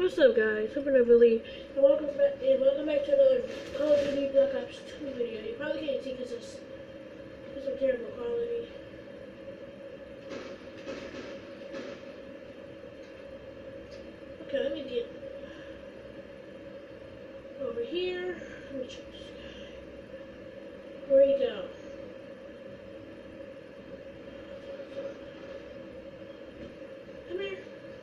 What's up, guys? Hope you're really and welcome back to another Call of Duty Black Ops 2 video. You probably can't see because it's some terrible quality. Okay, let me get over here. Let me check this guy. Where'd he go? Come here.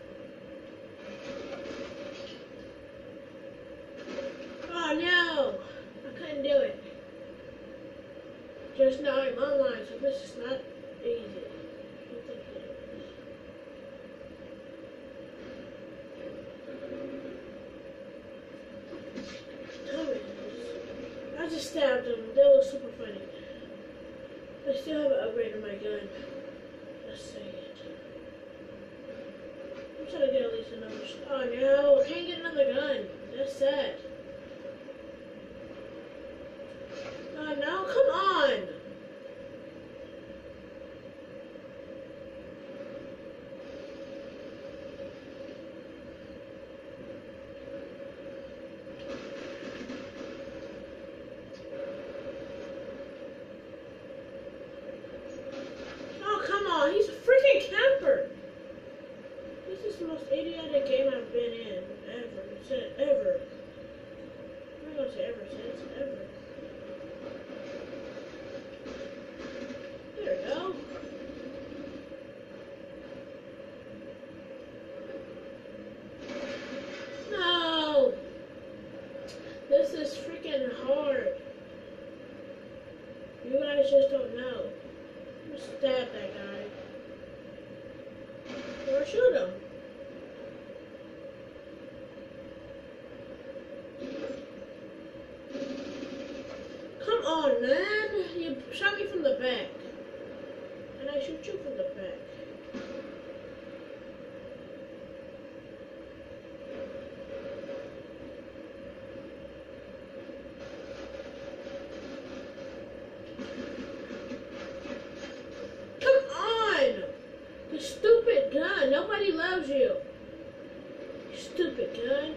Oh no! I couldn't do it. Just now I'm online, so this is not easy. I just stabbed them. That was super funny. I still haven't upgraded my gun. Let's see it. I'm trying to get at least another. Oh no! I can't get another gun. That's sad. Oh no! Come on! He's a freaking camper! This is the most idiotic game I've been in ever. I'm not gonna say ever since, ever. There we go. No! This is freaking hard. You guys just don't know. Stab that guy. Or shoot him. Come on, man. You shot me from the back. And I shoot you from the back. Stupid gun. Nobody loves you. Stupid gun.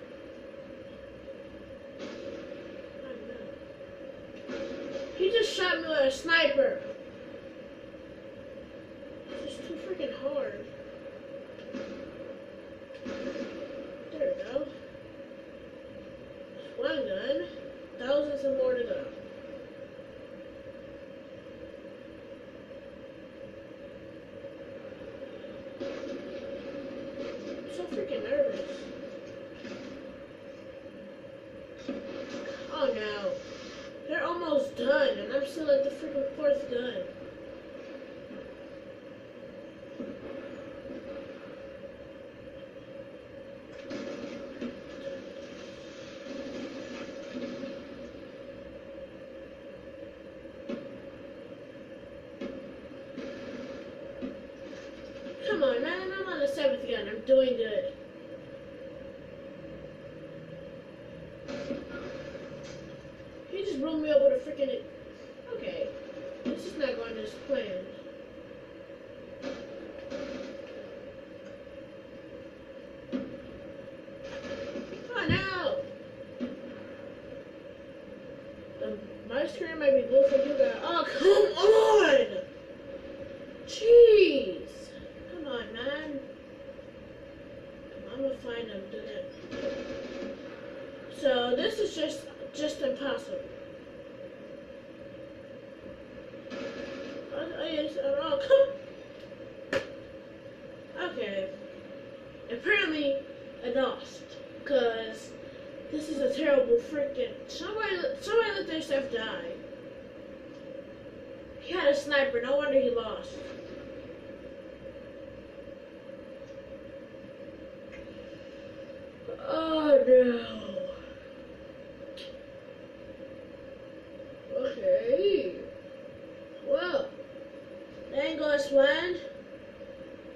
I know. He just shot me with a sniper. It's just too freaking hard. There we go. Just one gun. Thousands and more to go. So freaking nervous. Oh no. They're almost done and I'm still at the freaking fourth gun. Come on, man. I'm on the 7th gun. I'm doing good. He just blew me up with a freaking... Okay. This is not going as planned. Oh, no! My screen might be blue for you guys. Oh, come on! Jeez! Come on, man. I'm gonna find him, do that. So this is just impossible. Oh, come. Okay. Apparently, I lost, cause this is a terrible freaking. Somebody let their stuff die. He had a sniper. No wonder he lost. Oh no.